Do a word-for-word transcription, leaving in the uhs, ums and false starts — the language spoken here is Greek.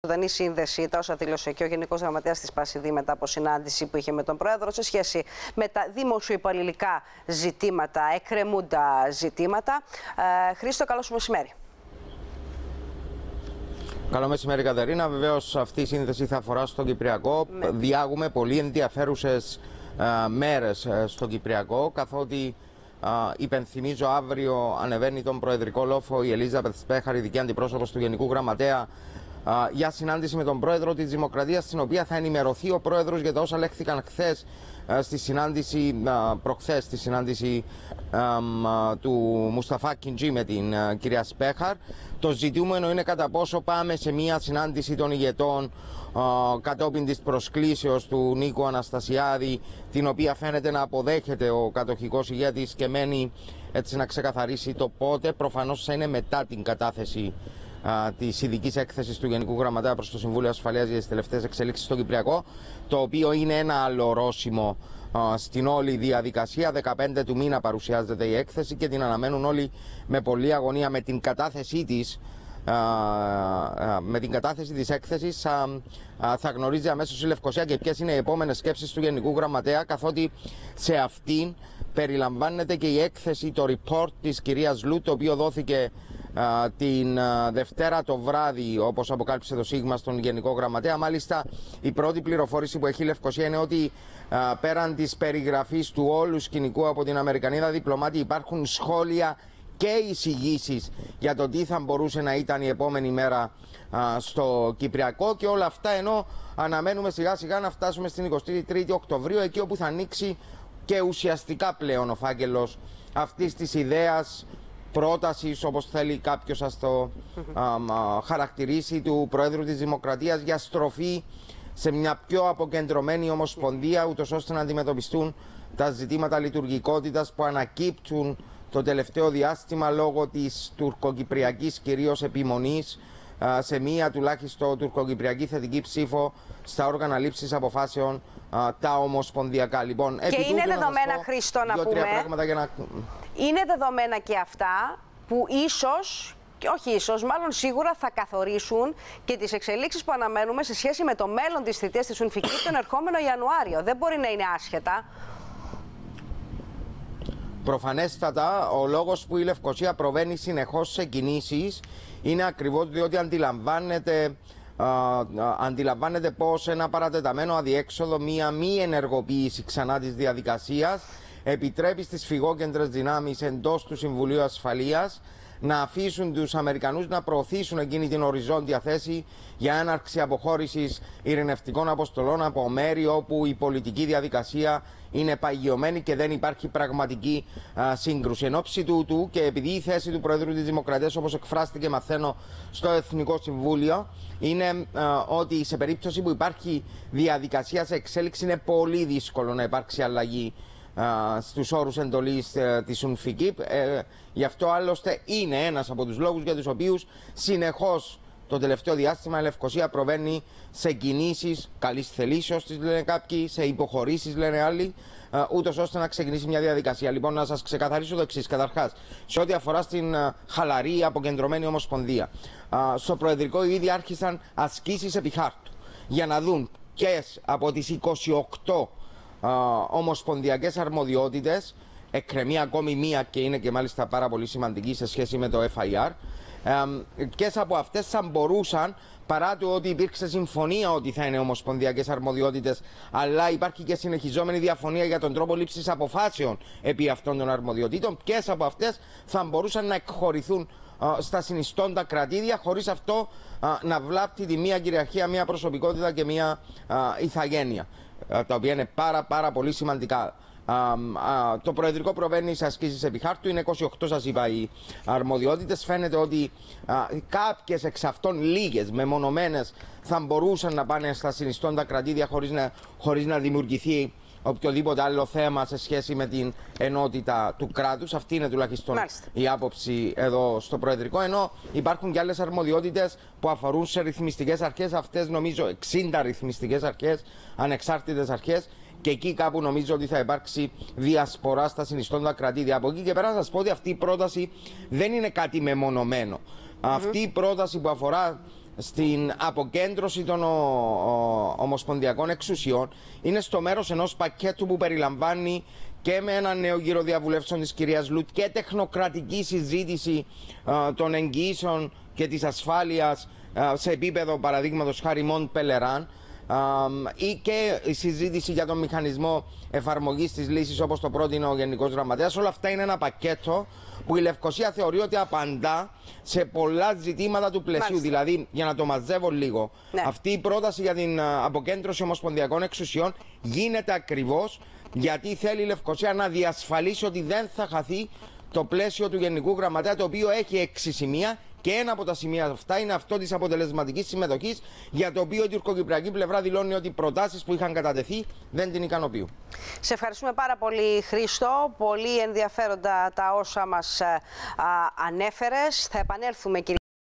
Ζωντανή σύνδεση, τα όσα δήλωσε και ο Γενικός Γραμματέας της Πασιδή μετά από συνάντηση που είχε με τον Πρόεδρο σε σχέση με τα δημοσιοϊπαλληλικά ζητήματα, εκκρεμούντα ζητήματα. Ε, Χρήστο, καλό σου μεσημέρι. Καλό μεσημέρι, Κατερίνα. Βεβαίως, αυτή η σύνδεση θα αφορά στον Κυπριακό. Ναι. Διάγουμε πολύ ενδιαφέρουσες uh, μέρες uh, στον Κυπριακό, καθότι uh, υπενθυμίζω αύριο ανεβαίνει τον Προεδρικό Λόφο η Ελίζαπεθ Σπέχαρ, ειδική αντιπρόσωπος του Γενικού Γραμματέα, Uh, για συνάντηση με τον Πρόεδρο της Δημοκρατίας, στην οποία θα ενημερωθεί ο Πρόεδρος για τα όσα λέχθηκαν χθες uh, στη συνάντηση, uh, προχθές στη συνάντηση um, uh, του Μουσταφά Κιντζή με την uh, κυρία Σπέχαρ. Το ζητούμενο είναι κατά πόσο πάμε σε μια συνάντηση των ηγετών uh, κατόπιν της προσκλήσεως του Νίκου Αναστασιάδη, την οποία φαίνεται να αποδέχεται ο κατοχικός ηγέτης και μένει έτσι να ξεκαθαρίσει το πότε. Προφανώς θα είναι μετά την κατάθεση της ειδικής έκθεσης του Γενικού Γραμματέα προς το Συμβούλιο Ασφαλείας για τις τελευταίες εξελίξεις στο Κυπριακό, το οποίο είναι ένα άλλο ορόσημο στην όλη διαδικασία. δεκαπέντε του μήνα παρουσιάζεται η έκθεση και την αναμένουν όλοι με πολλή αγωνία. Με την κατάθεσή της, με την κατάθεση της έκθεσης θα γνωρίζει αμέσως η Λευκωσία και ποιες είναι οι επόμενες σκέψεις του Γενικού Γραμματέα, καθότι σε αυτήν περιλαμβάνεται και η έκθεση, το report της κυρίας Λου, το οποίο δόθηκε Uh, την uh, Δευτέρα το βράδυ, όπως αποκάλυψε το ΣΥΓΜΑ στον Γενικό Γραμματέα. Μάλιστα, η πρώτη πληροφόρηση που έχει η Λευκωσία είναι ότι uh, πέραν της περιγραφής του όλου σκηνικού από την Αμερικανίδα διπλωμάτη, υπάρχουν σχόλια και εισηγήσεις για το τι θα μπορούσε να ήταν η επόμενη μέρα uh, στο Κυπριακό, και όλα αυτά ενώ αναμένουμε σιγά σιγά να φτάσουμε στην εικοστή τρίτη Οκτωβρίου, εκεί όπου θα ανοίξει και ουσιαστικά πλέον ο φάκελος αυτής της ιδέας, πρότασης, όπως θέλει κάποιος να το α, α, χαρακτηρίσει, του Προέδρου της Δημοκρατίας για στροφή σε μια πιο αποκεντρωμένη ομοσπονδία, ούτως ώστε να αντιμετωπιστούν τα ζητήματα λειτουργικότητας που ανακύπτουν το τελευταίο διάστημα λόγω της τουρκοκυπριακής κυρίως επιμονής α, σε μία τουλάχιστον τουρκοκυπριακή θετική ψήφο στα όργανα λήψης αποφάσεων α, τα ομοσπονδιακά. Λοιπόν, και είναι δεδομένα, Χρήστο, να πούμε, για να... είναι δεδομένα και αυτά που ίσως, και όχι ίσως, μάλλον σίγουρα θα καθορίσουν και τις εξελίξεις που αναμένουμε σε σχέση με το μέλλον της θητείας της Ουνφική τον ερχόμενο Ιανουάριο. Δεν μπορεί να είναι άσχετα. Προφανέστατα, ο λόγος που η Λευκωσία προβαίνει συνεχώς σε κινήσεις είναι ακριβώς διότι αντιλαμβάνεται, α, α, αντιλαμβάνεται πως ένα παρατεταμένο αδιέξοδο, μία μη ενεργοποίηση ξανά της διαδικασίας επιτρέπει στις φυγόκεντρες δυνάμεις εντός του Συμβουλίου Ασφαλείας να αφήσουν τους Αμερικανούς να προωθήσουν εκείνη την οριζόντια θέση για έναρξη αποχώρησης ειρηνευτικών αποστολών από μέρη όπου η πολιτική διαδικασία είναι παγιωμένη και δεν υπάρχει πραγματική α, σύγκρουση. Εν ώψη τούτου, και επειδή η θέση του Προέδρου της Δημοκρατίας, όπως εκφράστηκε μαθαίνω στο Εθνικό Συμβούλιο, είναι α, ότι σε περίπτωση που υπάρχει διαδικασία σε εξέλιξη είναι πολύ δύσκολο να υπάρξει αλλαγή Uh, στους όρους εντολής uh, της Ουνφική. Uh, γι' αυτό άλλωστε είναι ένας από τους λόγους για τους οποίους συνεχώς το τελευταίο διάστημα η Λευκωσία προβαίνει σε κινήσεις καλής θελήσεως, τις λένε κάποιοι, σε υποχωρήσεις λένε άλλοι, uh, ούτως ώστε να ξεκινήσει μια διαδικασία. Λοιπόν, να σας ξεκαθαρίσω το εξής. Καταρχάς, σε ό,τι αφορά στην uh, χαλαρή αποκεντρωμένη ομοσπονδία, uh, στο Προεδρικό ήδη άρχισαν ασκήσεις επί χάρτου για να δουν ποιες από τις είκοσι οκτώ Uh, ομοσπονδιακές αρμοδιότητες, εκκρεμεί ακόμη μία και είναι και μάλιστα πάρα πολύ σημαντική σε σχέση με το Εφ Άι Αρ, um, και από αυτές θα μπορούσαν, παρά το ότι υπήρξε συμφωνία ότι θα είναι ομοσπονδιακές αρμοδιότητες, αλλά υπάρχει και συνεχιζόμενη διαφωνία για τον τρόπο λήψης αποφάσεων επί αυτών των αρμοδιοτήτων, ποιες από αυτές θα μπορούσαν να εκχωρηθούν uh, στα συνιστώντα κρατήδια, χωρίς αυτό uh, να βλάπτει τη μία κυριαρχία, μία προσωπικότητα και μία uh, ηθαγένεια, τα οποία είναι πάρα πάρα πολύ σημαντικά. Α, α, το Προεδρικό προβαίνει σε ασκήσεις επί χάρτου, είναι είκοσι οκτώ, σας είπα, οι αρμοδιότητες. Φαίνεται ότι α, κάποιες εξ αυτών, λίγες, μεμονωμένες, θα μπορούσαν να πάνε στα συνιστώντα κρατήδια χωρίς να, χωρίς να δημιουργηθεί οποιοδήποτε άλλο θέμα σε σχέση με την ενότητα του κράτους. Αυτή είναι τουλάχιστον Μάλιστα. η άποψη εδώ στο Προεδρικό. Ενώ υπάρχουν και άλλες αρμοδιότητες που αφορούν σε ρυθμιστικές αρχές. Αυτές νομίζω εξήντα ρυθμιστικές αρχές, ανεξάρτητες αρχές. Και εκεί κάπου νομίζω ότι θα υπάρξει διασπορά στα συνιστώντα κρατήδια. Από εκεί και πέρα να σας πω ότι αυτή η πρόταση δεν είναι κάτι μεμονωμένο. Mm-hmm. Αυτή η πρόταση που αφορά στην αποκέντρωση των ο, ο, ομοσπονδιακών εξουσιών είναι στο μέρος ενός πακέτου που περιλαμβάνει και με ένα νέο γύρο διαβουλεύσεων της κυρίας Λουτ και τεχνοκρατική συζήτηση α, των εγγυήσεων και της ασφάλειας α, σε επίπεδο παραδείγματος χάρη Μοντ Πελεράν, ή και η συζήτηση για τον μηχανισμό εφαρμογής της λύσης όπως το πρότεινε ο Γενικός Γραμματέας. Όλα αυτά είναι ένα πακέτο που η Λευκοσία θεωρεί ότι απαντά σε πολλά ζητήματα του πλαισίου. Μάλιστα. Δηλαδή, για να το μαζεύω λίγο, ναι. αυτή η πρόταση για την αποκέντρωση ομοσπονδιακών εξουσιών γίνεται ακριβώς γιατί θέλει η Λευκοσία να διασφαλίσει ότι δεν θα χαθεί το πλαίσιο του Γενικού Γραμματέα, το οποίο έχει έξι σημεία. Και ένα από τα σημεία αυτά είναι αυτό της αποτελεσματικής συμμετοχής, για το οποίο η τουρκοκυπριακή πλευρά δηλώνει ότι οι προτάσεις που είχαν κατατεθεί δεν την ικανοποιούν. Σε ευχαριστούμε πάρα πολύ, Χρήστο. Πολύ ενδιαφέροντα τα όσα μας α, ανέφερες. Θα επανέλθουμε, κύριε.